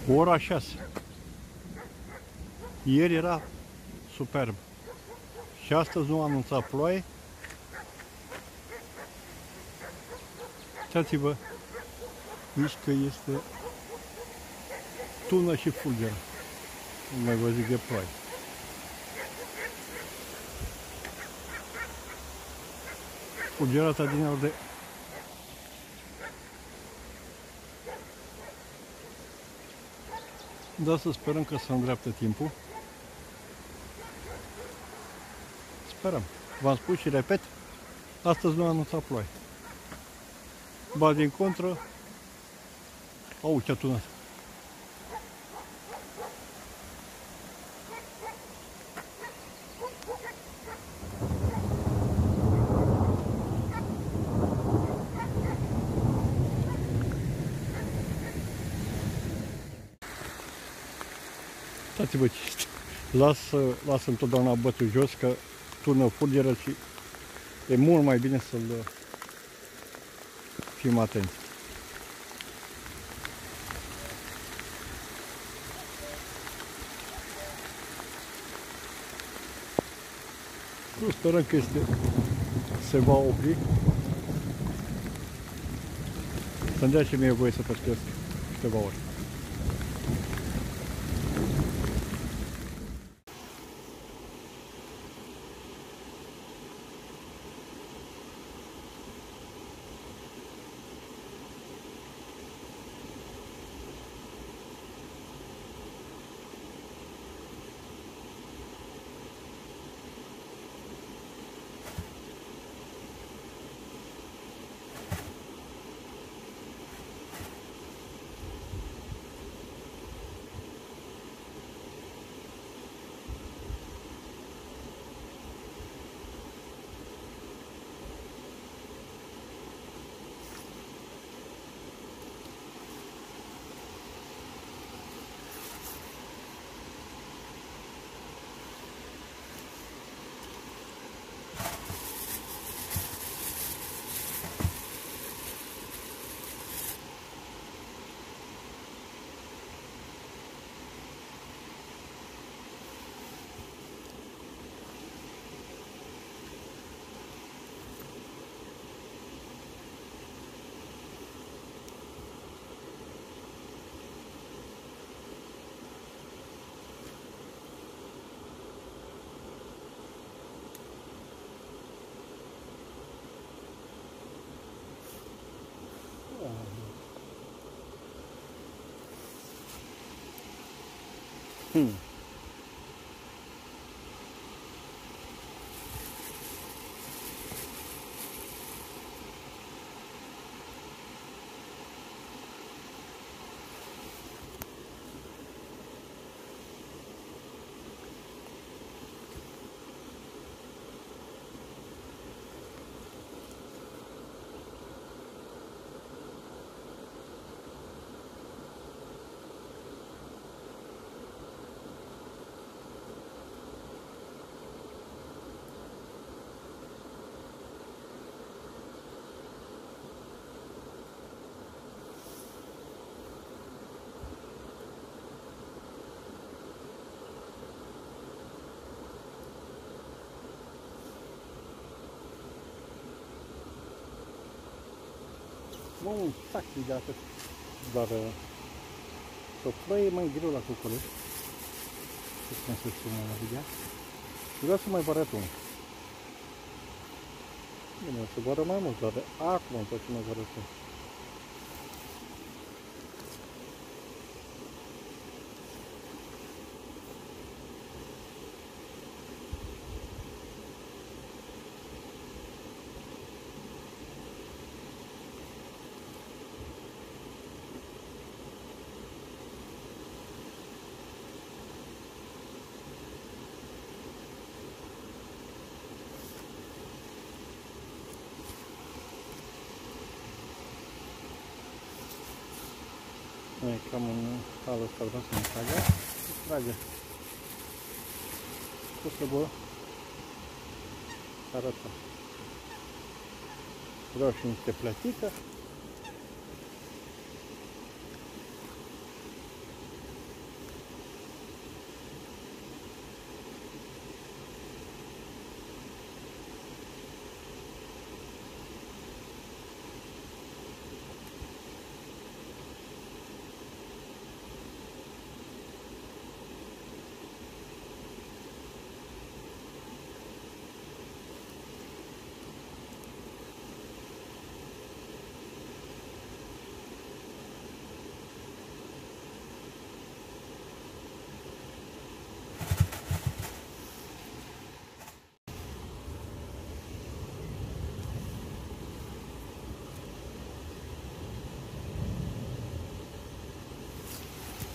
Ora 6. Ieri era superb. Și astăzi nu a anunțat ploaie. Uitați-vă, nici că este tună și fulgeră. Nu mai vă zic de ploaie. Fulgerata din ori de da, să sperăm că se îndreaptă timpul. Sperăm. V-am spus și repet, astăzi nu a anunțat ploaie. Ba din contră, au ce tună. Uitați-vă ce este. Lasă întotdeauna bățul jos, că turnă fulgeră și e mult mai bine să-l fim atenți. Sperăm că se va opri. Să-mi dea și mie voie să pescuiesc câteva ori. Nu un sac de atât, dar să ploaie e mai greu la cocoleș. Ce putem să spun la video? Vreau să mai vă arăt unul. Bine, o să vă arăt mai mult, dar acum îmi place mai vă arăt unul. Noi cam în halul ăsta vreau să ne tragă. Se trage. O să vă arătăm. Vreau și niște plătică.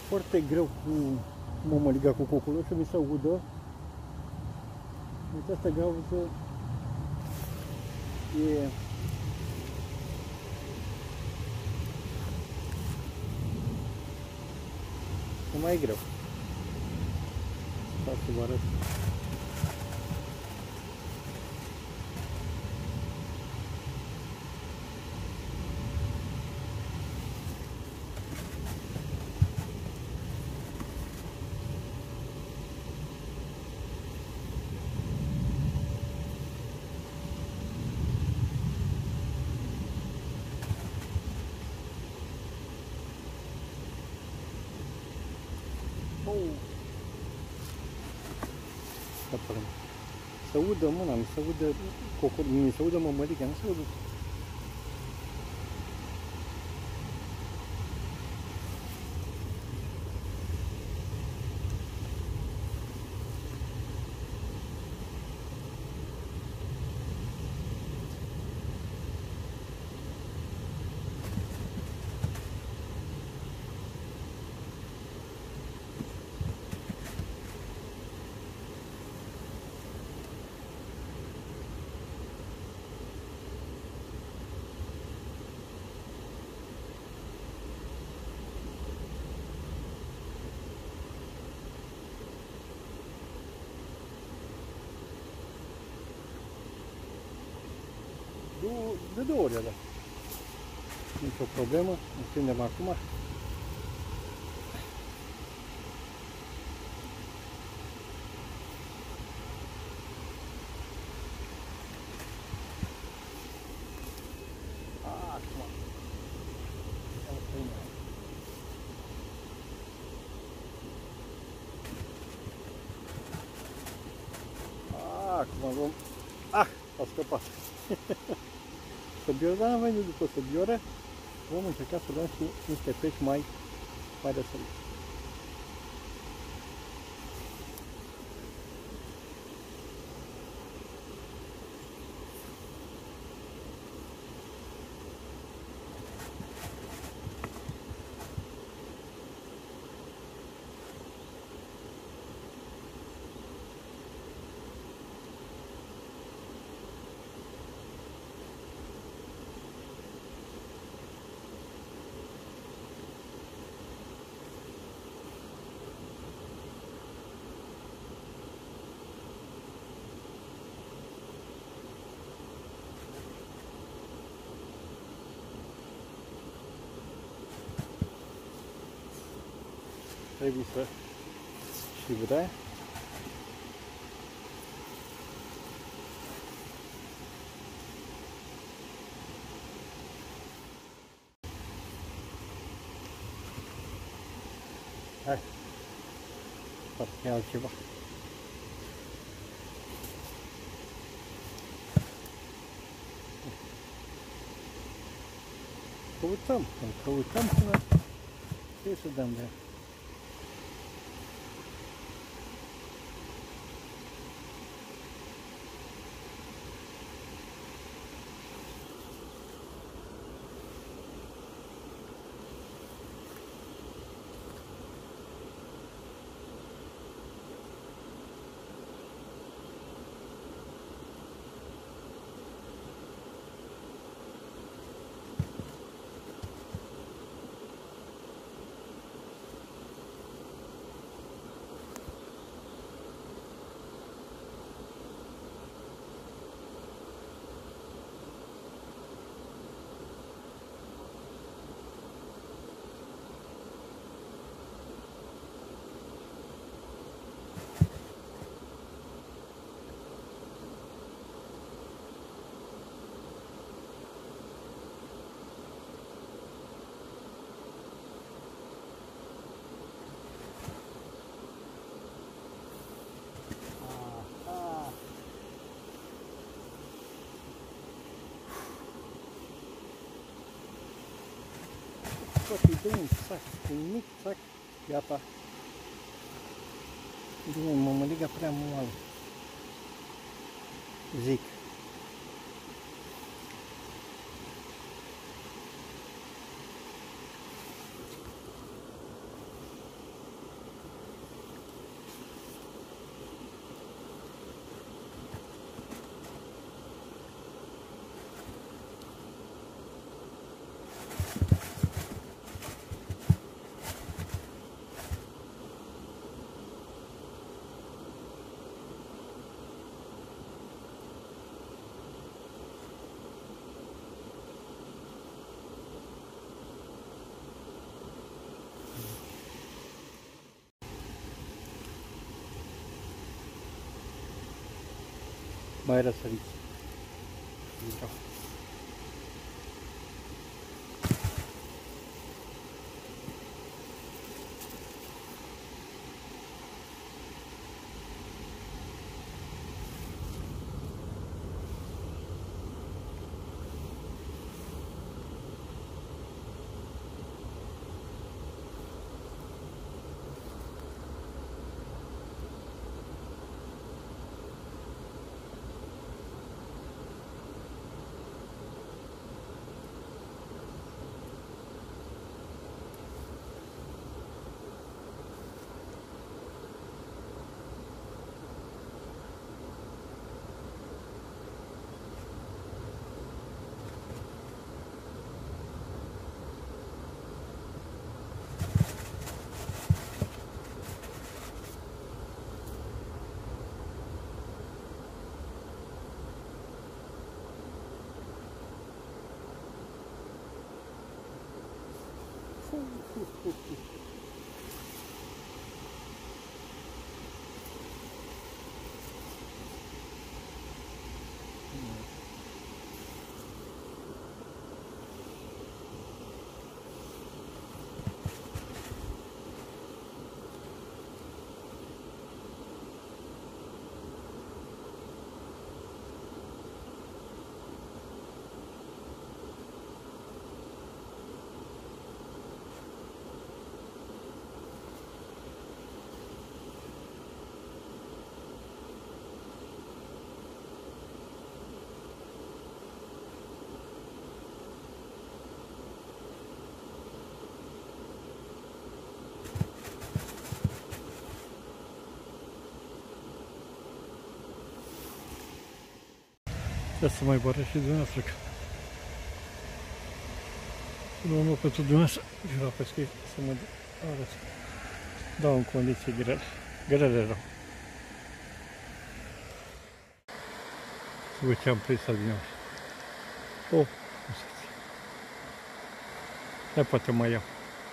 foarte greu cu mămăliga cu cocul, să mi se audă. Deci asta gauză e mai greu. Stați să vă arăt. Se audă mâna, mi se audă cocul, mi se audă mămăliga, nu se audă. De două ori alea. Nici o problemă, împindem acum. Acum luăm. A scăpat. Săbioră, dar am venit după săbioră. Vom încerca să luăm și niște pești mai răsăriți. Trebuie să și vrea. Hai, poate altceva. Căutăm până trebuie să dăm de ea. Poate îi dă un sac, un mic sac, gata. Bine, mămăliga prea moale, zic. mai răsăriți. Uite. Trebuie să mai bără și dumneavoastră. Luăm pentru dumneavoastră și la pescuit să mă arăt. Dau în condiții grele. Grele rău. Să văd ce am prins adineauri. Oh, hai poate mai iau.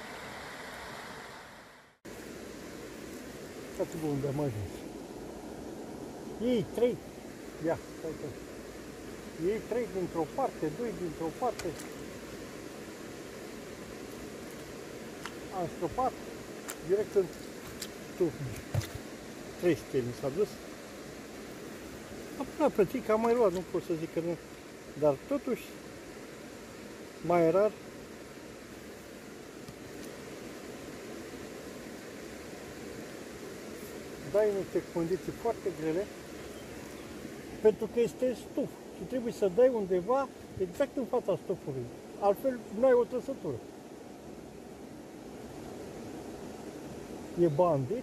Uitați bă unde am ajuns. Ei, 3. Ia, stai că. Ei 3 dintr-o parte, 2 dintr-o parte. Am stropat direct în tufni. 300 mi s-a dus. La plătit că am mai luat, nu pot să zic că nu. Dar totuși, mai rar, dai niște condiții foarte grele, pentru că este stuf și trebuie să dai undeva exact în fața stufului. Altfel, nu ai o trăsătură. E bandit.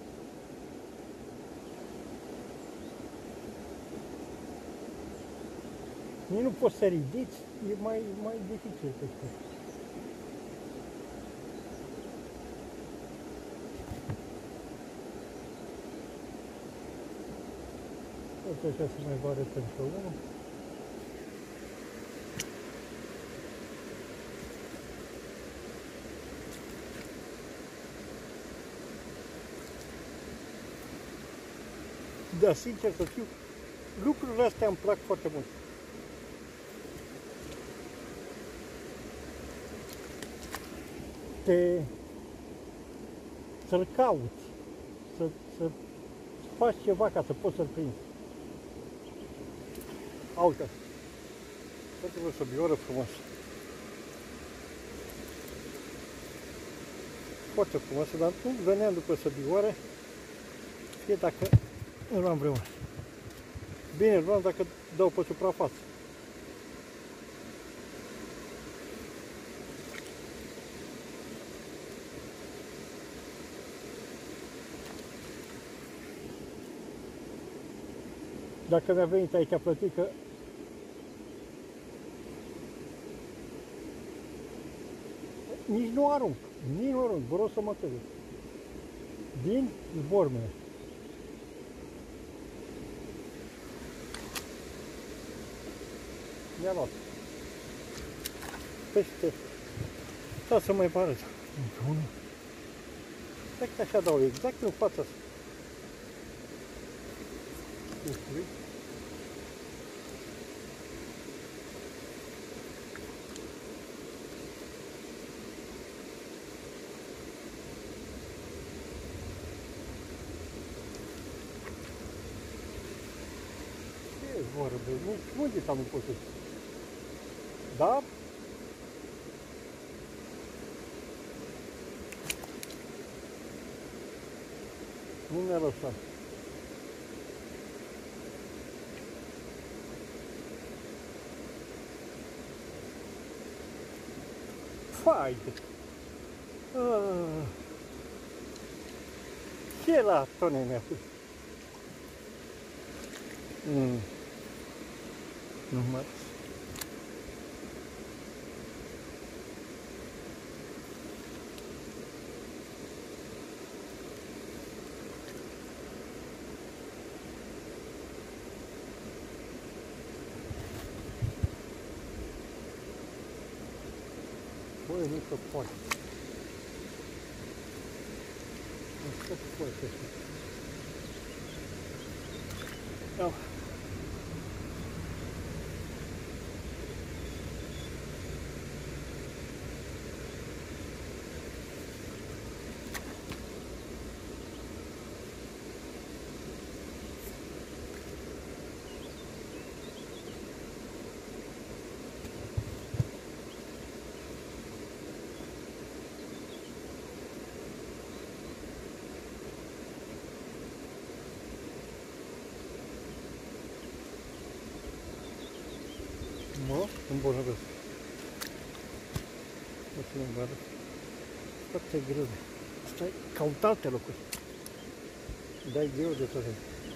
Nici nu poți să ridici, e mai dificil pe asta. Uite așa se mai bate pentru unul. Da, sincer să fiu, lucrurile astea îmi plac foarte mult. Să-l cauți, să faci ceva ca să poți să-l prinzi. Uite, uite-vă săbioră frumoasă. Foarte frumoasă, dar nu veneam după săbioare, fie dacă îl luam vreuna. Bine, îl luam dacă dau pe suprafață. Dacă mi-a venit aici plătică, nici nu arunc, vă rog să mă credeți. Din zbormele. Mi-a luat. Peste. Da, să mai vă arăt. Exact așa dau, exact în fața asta. fără, bă, nu de nu pot să... Dar... Nu mi-a lăsat. Faide! Ce la tone mea? Nu mă... Băi, nu se poate. Nu se poate așa. Ia. Mă, îmbolnăvesc. O să nu-mi vadă. Foarte greu. Stai, caut alte locuri. Dai greu de tot.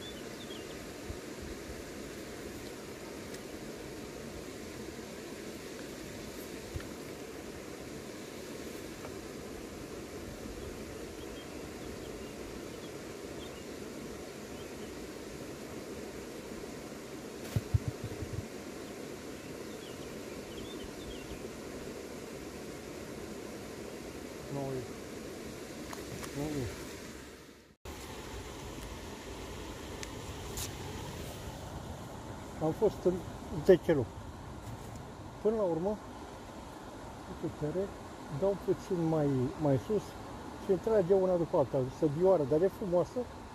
Am fost în 10 luni. Până la urmă, cu putere, dau puțin mai sus și trage una după alta, săbioară, dar e frumoasă,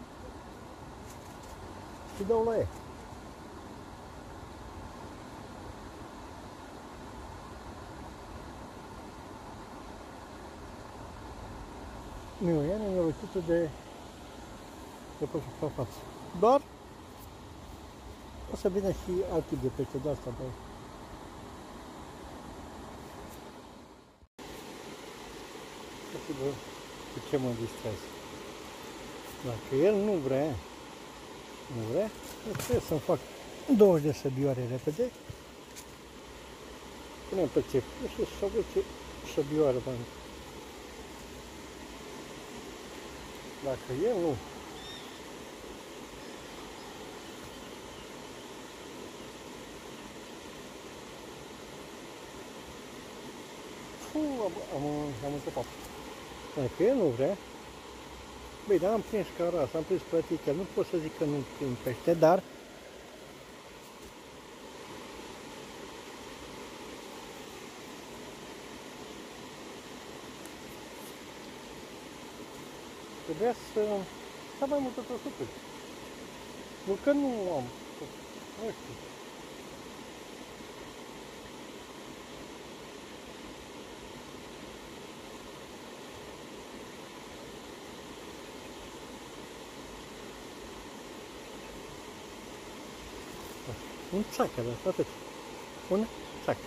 și dau la ea. Nu, e nenorocită de pe suprafață. Dar o să vină și alt tip de pește de asta, dar cu ce mă distrez. Dacă el nu vrea, trebuie să-mi fac 20 de săbioare repede. Punem pe țepuș și să aduce săbioare mai mult. Dacă el nu am încăpat. Dacă el nu vrea, băi, dar am prins caras, am prins plătică, nu pot să zic că nu prind pește, dar trebuia să am mai multe trăsături. Nu că nu am, nu știu. Un țacă, dar atât. Un țacă.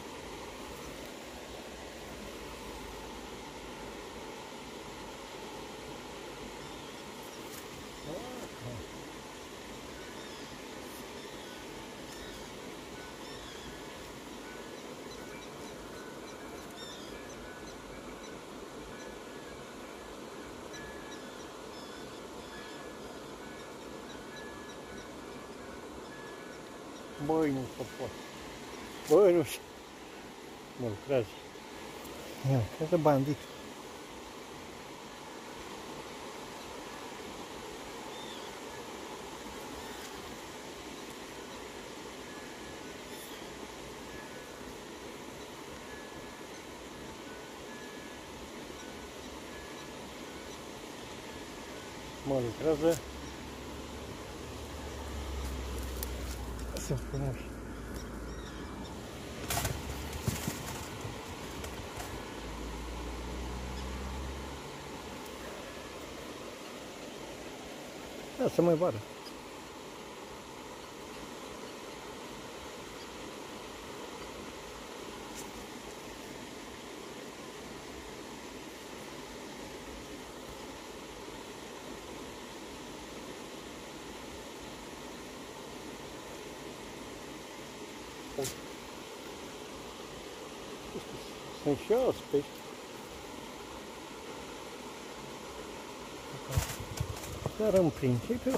Băi, nu se poate. Băi, nu știu. Mă lucrează. Ia, lucrează bandit. Mă lucrează. Sunt frumoși. Da, să mai vadă. Sunt și alți pești. Dar în principiu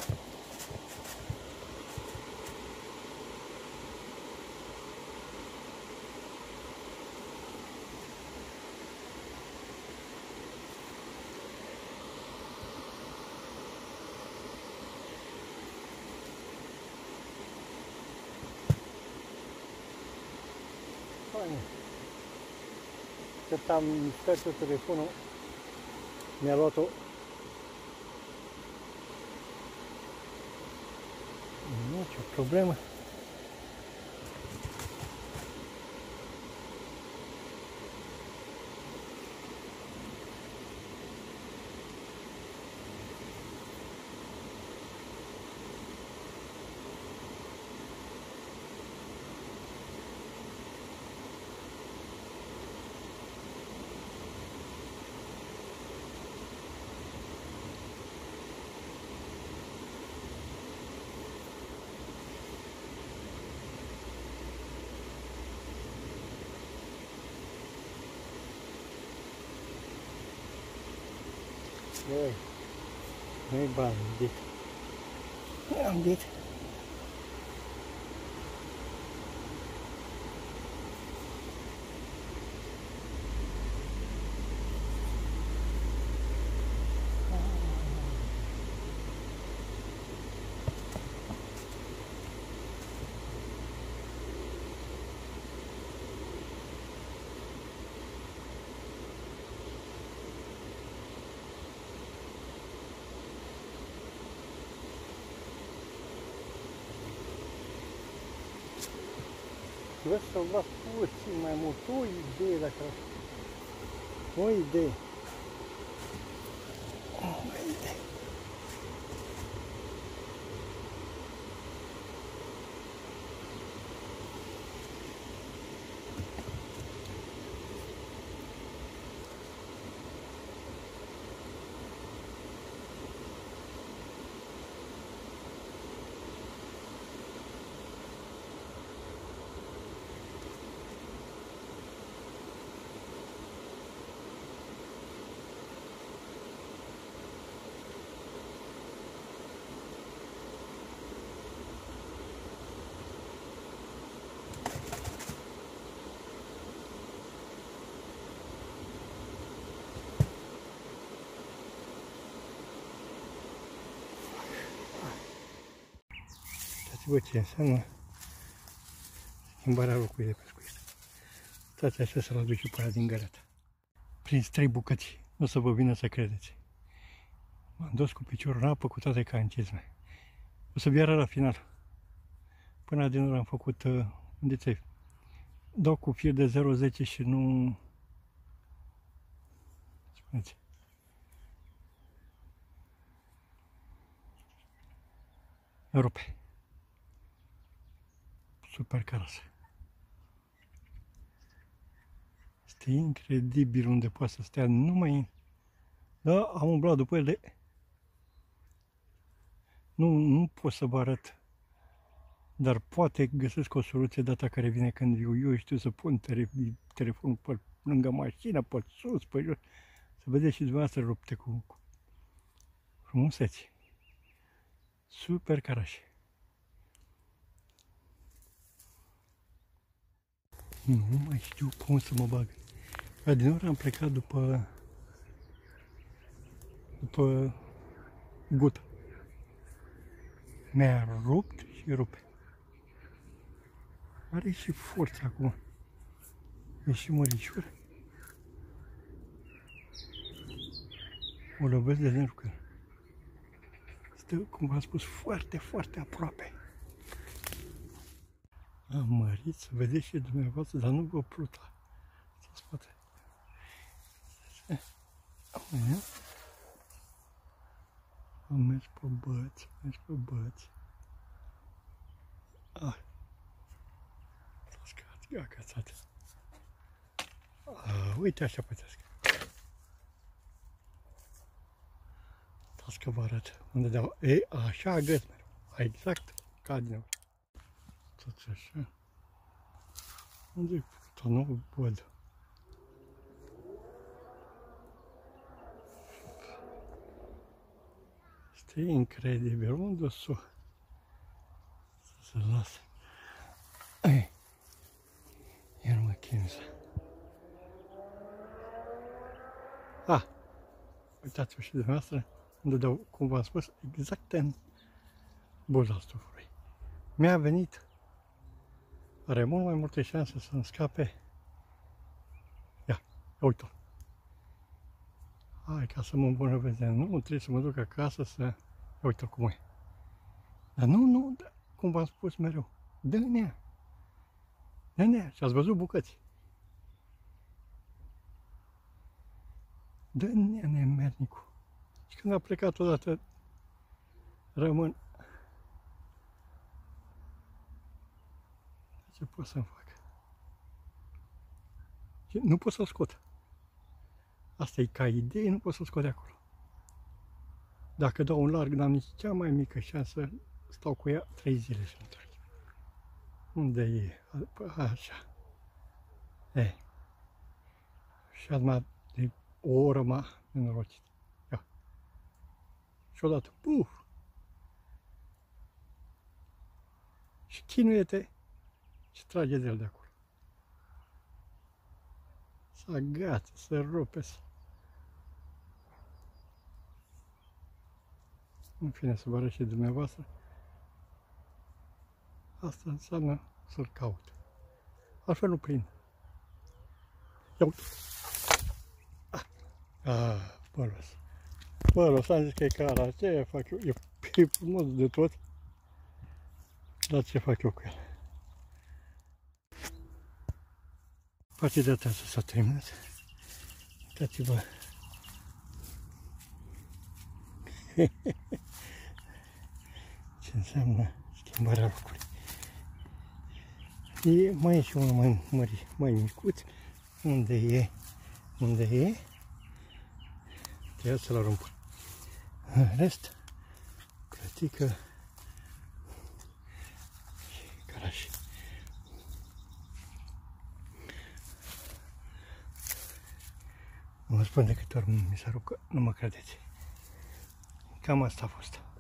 fain. Cât am mișcat eu telefonul, mi-a luat-o. Nicio problemă. Ei, nu-i bandit. Bandit. Vreau să-l las puțin mai mult, o idee dacă... O idee. O idee. Uitați-vă ce înseamnă schimbarea locului de pescuit. Uitați așa să-l aduce pe aia din găleată. Prins 3 bucăți, nu o să vă vină să credeți. M-am dus cu piciorul în apă cu toate ca în cizme. O să vi arăt la final. Până din urmă am făcut, unde ți-ai? Dau cu fir de 0,10 și nu... Spuneți. Rupe. Super carasă. Este incredibil unde poate să stea numai... Da, am umblat după ele. Nu pot să vă arăt. Dar poate găsesc o soluție data care vine când eu știu să pun telefonul pe lângă mașină, pe sus, pe jos. Să vedeți și dumneavoastră rupte cu frumuseți. Super carașe. Nu mai știu cum să mă bag. Adineori am plecat după gută. Mi-a rupt și rupe. Are și forță acum. E și mărișor. O lovesc de nerv că stă, cum v-am spus, foarte, foarte aproape. Am mărit, să vedeți și dumneavoastră, dar nu vă pluta. Să spate. Am mers pe băți, Ah. S-a agățat. Uite așa puteți. Stați că vă arăt unde dau. E, așa agăț mereu. Exact ca din nou. Tot așa. Unde-i puta? Nu văd. Este incredibil. Unde s-o? Să se lasă. Iar mă chimză. Uitați-vă și dumneavoastră unde dau, cum v-am spus, exact în buza stufului. Mi-a venit. Are mult mai multe șanse să-mi scape. Ia uite-l. Hai, ca să mă îmbunătățesc. Nu trebuie să mă duc acasă să... Uite-l cum e. Dar nu, cum v-am spus mereu. Dă-nea. Și ați văzut bucăți. Dă-nea nemernicul. Și când a plecat odată, rămân. Ce pot să-mi fac? Și nu pot să-l scot. Asta e ca idee, nu pot să-l scot de acolo. Dacă dau un larg, n-am nici cea mai mică șansă, stau cu ea 3 zile și întorc. Unde e? Așa. Și acum de o oră m-a nenorocit. Ia. Și odată, puf! Și chinuie-te și trage de el de acolo. Să agață, să rupe. În fine, să vă arăt și dumneavoastră. Asta înseamnă să-l caut. Altfel nu prind. Ia uite. Pălos, am zis că e cara. Ce fac eu? E frumos de tot. Dar ce fac eu cu el? Partea de atasă s-a terminat. Uitați-vă. Ce înseamnă schimbarea locului. Mai e și unul mai micuț. Unde e? Trebuie să-l arunc. În rest, clătică și garaj. Nu vă spun de câte ori mi s-a rupt, nu mă credeți. Cam asta a fost.